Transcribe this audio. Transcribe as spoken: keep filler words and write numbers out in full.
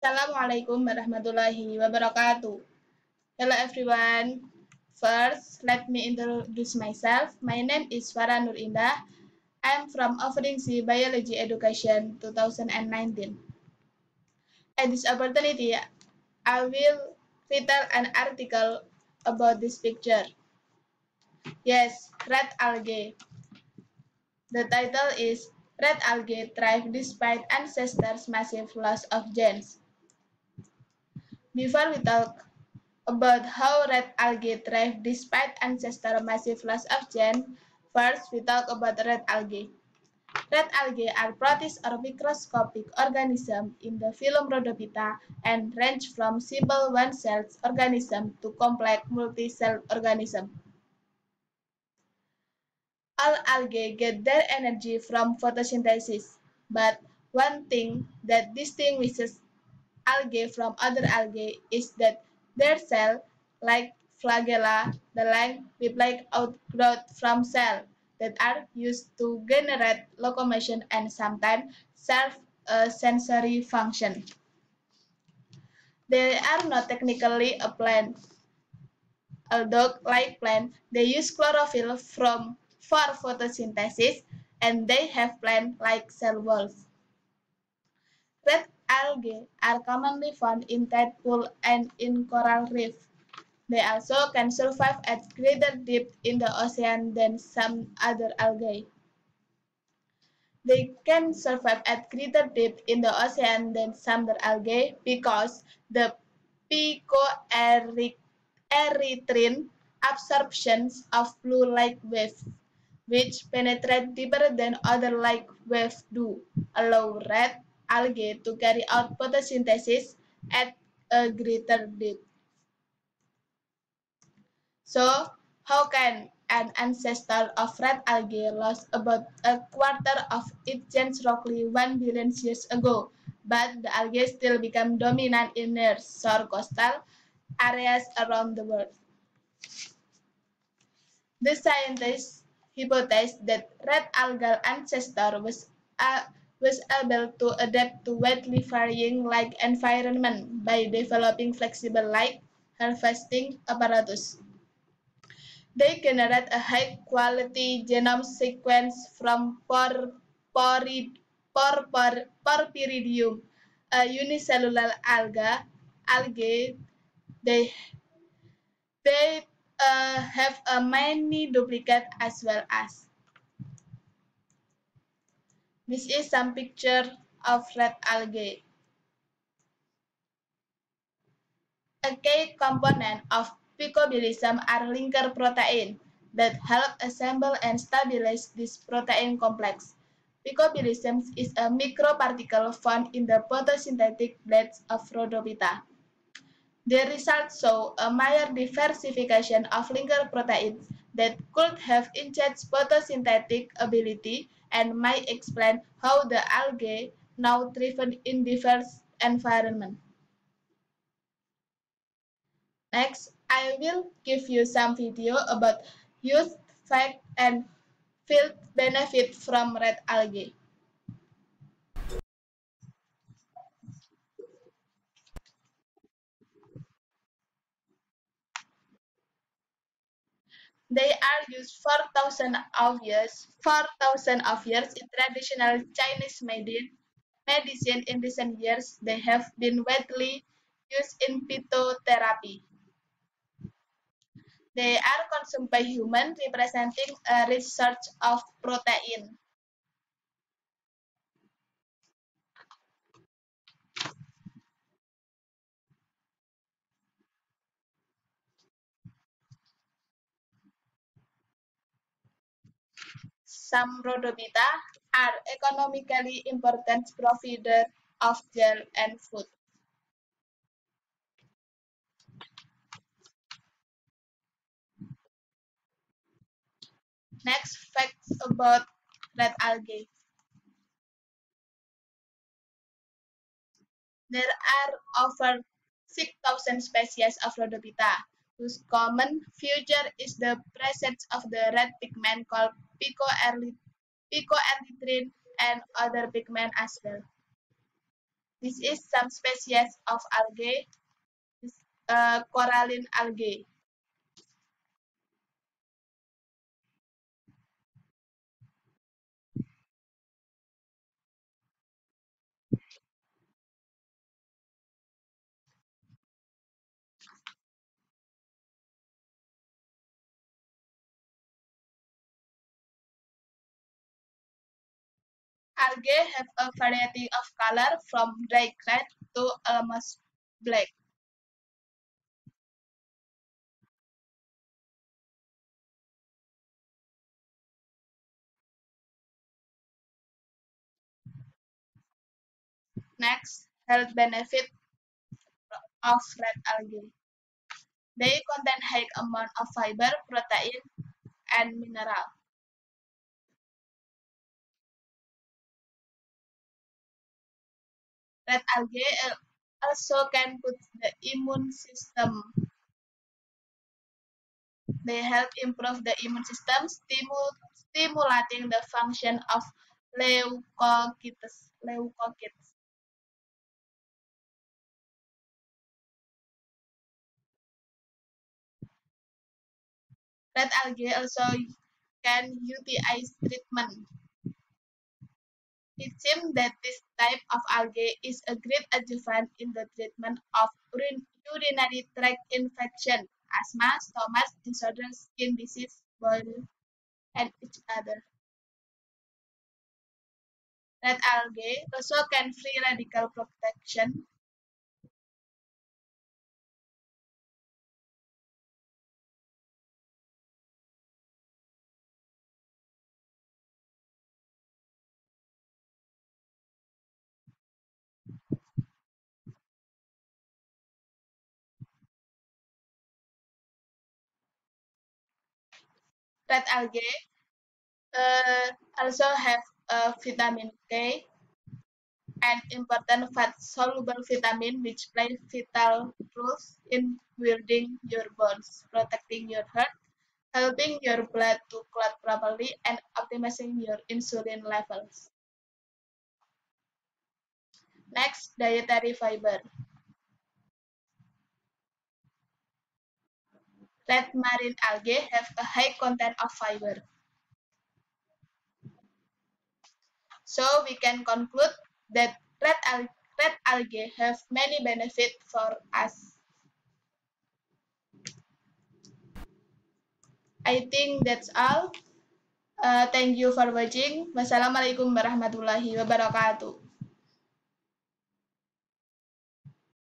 Assalamualaikum warahmatullahi wabarakatuh. Hello everyone. First, let me introduce myself. My name is Farah Indah. I'm from Offering C Biology Education twenty nineteen. At this opportunity, I will retell an article about this picture. Yes, red algae. The title is Red Algae Thrive Despite Ancestors' Massive Loss of Genes. Before we talk about how red algae thrive despite ancestor massive loss of genes, first we talk about red algae. Red algae are protist or microscopic organisms in the phylum Rhodophyta and range from simple one-celled organisms to complex multi-celled organisms. All algae get their energy from photosynthesis, but one thing that distinguishes algae from other algae is that their cell, like flagella, the line whip-like outgrowth from cells that are used to generate locomotion and sometimes serve a sensory function. They are not technically a plant, although like plant, they use chlorophyll from for photosynthesis and they have plant-like cell walls. Red algae are commonly found in tide pools and in coral reefs. They also can survive at greater depth in the ocean than some other algae. They can survive at greater depth in the ocean than some other algae because the picoerythrin absorptions of blue light waves, which penetrate deeper than other light waves do, allow red algae to carry out photosynthesis at a greater depth. So, how can an ancestor of red algae lost about a quarter of its genes roughly one billion years ago, but the algae still become dominant in near shore coastal areas around the world? The scientists hypothesized that red algal ancestor was, uh, was able to adapt to widely varying light environment by developing flexible light harvesting apparatus. They generate a high-quality genome sequence from por, porid, por, por, porphyridium, a unicellular alga, algae. They, they uh, have a many duplicate as well as. This is some picture of red algae. A key component of picobilism are linker protein that help assemble and stabilize this protein complex. Picobilism is a microparticle found in the photosynthetic blades of Rhodophyta. The results show a major diversification of linker proteins that could have enhanced photosynthetic ability and might explain how the algae now thrive in diverse environments. Next, I will give you some video about use, fact, and field benefit from red algae. They are used for thousands of years, for thousands of years in traditional Chinese medicine. Medicine in recent years, they have been widely used in phytotherapy. They are consumed by humans, representing a research of protein. Some rhodophyta are economically important providers of gel and food. Next, facts about red algae. There are over six thousand species of rhodophyta, whose common feature is the presence of the red pigment called picoerythrin and other pigment as well. This is some species of algae, uh, coralline algae. Algae have a variety of color from bright red to almost black. Next, health benefit of red algae. They contain high amount of fiber, protein, and mineral. Red algae also can boost the immune system. They help improve the immune system, stimu- stimulating the function of leukocytes. leukocytes. Red algae also can U T I treatment. It seems that this type of algae is a great adjuvant in the treatment of urin- urinary tract infection, asthma, stomach disorders, skin disease, boil, and each other. Red algae also can free radical protection. Red algae uh, also have uh, vitamin K, an important fat-soluble vitamin which play vital roles in building your bones, protecting your heart, helping your blood to clot properly, and optimizing your insulin levels. Next, dietary fiber. Red marine algae have a high content of fiber. So we can conclude that red, al- red algae have many benefits for us. I think that's all. Uh, thank you for watching. Wassalamualaikum warahmatullahi wabarakatuh.